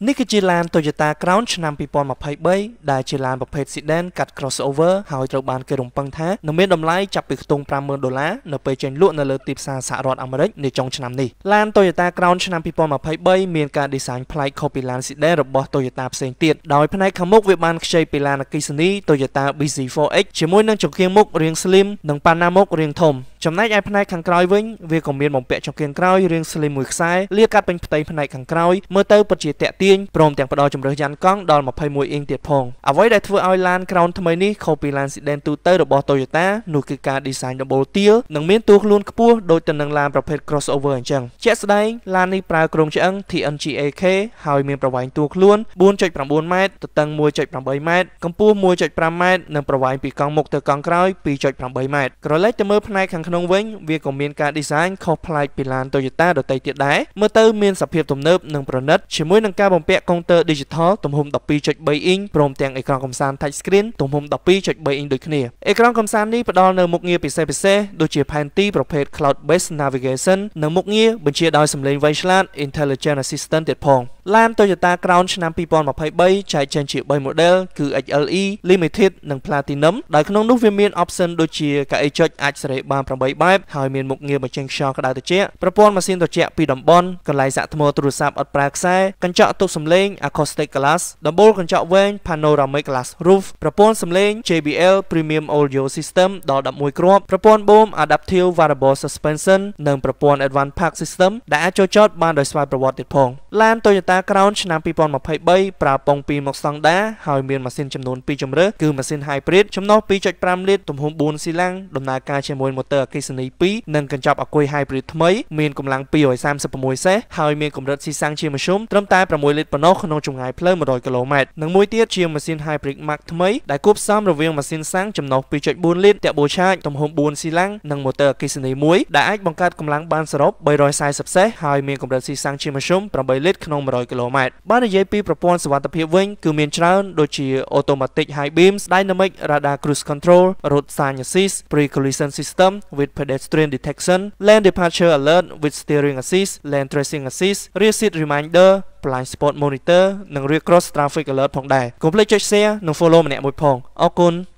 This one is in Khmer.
នេះគឺជាឡាន Toyota Crown ឆ្នាំ 2023 ដែលជាឡានប្រភេទ Sedan កាត់ crossover ហើយត្រូវបានគេរំពឹងថានឹងមានតម្លៃចាប់ពីខ្ទង់ $50,000 នៅពេលចេញលក់នៅលើទីផ្សារសហរដ្ឋអាមេរិកនាចុងឆ្នាំនេះឡាន Toyota Crown ឆ្នាំ 2023 មានការ design ប្លែកខុសពីឡាន Sedan របស់ Toyota ផ្សេងទៀតដោយផ្នែកខាងមុខវាបានខ្ចីពីឡានអគ្គិសនី Toyota BZ4X ជាមួយនឹងចង្កៀងមុខរាង slim និងប៉ាណាមុខរាងធំចំណែកឯផ្នែកខាងក្រោយវិញវាក៏មានបំពាក់ចង្កៀងក្រោយរាង slim មួយខ្សែលាកាត់ពេញផ្ទៃផ្នែកខាងក្រោយមើលទៅពិតជាតាក់ទាញព្រមទាំងផ្ដល់ជម្រើសយ៉ានកង់ដល់21អ៊ីងទៀតផងអ្វីដែលធ្វើឲ្យឡាន Crown ថ្មីនេះខុសពីឡាន Sedan ទូទៅរបស់ Toyota នោះគឺការ design double tier និងមានតួខ្លួនខ្ពស់ដូចទៅនឹងឡានប្រភេទ crossover អញ្ចឹងជាក់ស្ដែងឡាននេះប្រើគ្រោងឆ្អឹង TNGA-K ហើយមានប្រវែងតួខ្លួន 4.9 ម៉ែត្រទទឹង 1.8 ម៉ែត្រកម្ពស់ 1.5 ម៉ែត្រនិងប្រវែងពីកង់មុខទៅកង់ក្រោយ 2.8 ម៉ែត្រក្រឡេកទៅមើលផ្នែកខាងក្នុងវិញវាក៏មានការ design ខុសប្លែកពីឡាន Toyota ដទៃទៀតដែរមើលទៅមានសភាពទំនើបនិងប្រណិតជាមួយនឹងការបំពាក់កុងទ័រ digital ទំហំ 12.3 អ៊ីងព្រមទាំងអេក្រង់កំសាន្ត touch screen ទំហំ 12.3 អ៊ីងដូចគ្នាអេក្រង់កំសាន្តនេះផ្ដល់នូវមុខងារពិសេសៗដូចជាផែនទីប្រភេទ cloud based navigation និងមុខងារបញ្ជាដោយសំឡេងវៃឆ្លាត intelligent assistant ទៀតផងឡាន Toyota Crown ឆ្នាំ 2023 ចែកចេញជា3 model គឺ XLE Limited និង Platinum ដោយក្នុងនោះវាមាន option ដូចជាកៅអីចុចអាចសេរីបាន8បែបហើយមានមុខងារបញ្ចេញខ្យល់ក្តៅត្រជាក់ប្រព័ន្ធម៉ាស៊ីនត្រជាក់ពីតំបន់កន្លែងសាកថ្មទូរស័ព្ទអត់ប្រើខ្សែកញ្ចក់ទប់សំឡេង acoustic glass ដំបូលកញ្ចក់វែង panoramic glass roof ប្រព័ន្ធសំឡេង JBL Premium Audio System ដល់11គ្រាប់ប្រព័ន្ធបូម Adaptive Variable Suspension និងប្រព័ន្ធ Advanced Park System ដែលអាចចូលចតបានដោយស្វ័យប្រវត្តិទៀតផងឡាន Toyota Crown ឆ្នាំ 2023 ប្រើពង2មុខស្តង់ដាហើយមានម៉ាស៊ីនចំនួន2ជម្រើសគឺម៉ាស៊ីន Hybrid ចំណុះ 2.5 លីត្រទំហំ4ស៊ីឡាំងដំណើរការជាមួយម៉ូទ័រអគ្គិសនី2និងកញ្ចប់អាគុយ Hybrid ថ្មីមានកម្លាំង236សេសហើយមានកម្រិតស៊ីសាំងជាមធ្យមត្រឹមតែ6លីត្រប៉ុណ្ណោះក្នុងចម្ងាយផ្លូវ100គីឡូម៉ែត្រនិងមួយទៀតជាម៉ាស៊ីន Hybrid Max ថ្មីដែលគួបផ្សំរវាងម៉ាស៊ីនសាំងចំណុះ 2.4 លីត្រតាក់បូឆាចទំហំ4ស៊ីឡាំងនិងម៉ូទ័រអគ្គិសនី1ដែលអាចបង្កើតកម្លាំងបានសរុប340សេសហើយមានកម្រិតស៊ីសាំងជាមធ្យម8លីត្រក្នុង100គីឡូម៉ែត្របើនិយាយពីប្រព័ន្ធសុវត្ថិភាពវិញគឺមានច្រើនដូចជា Automatic High Beams Dynamic Radar Cruise Control Road Sign Assist Pre-collision System with Pedestrian Detection Lane Departure Alert with Steering Assist Lane Tracing Assist Rear Seat Reminder Blind Spot Monitor និង Rear Cross Traffic Alert ផងដែរកុំភ្លេចចុច Share និង Follow ម្នាក់មួយផងអរគុណ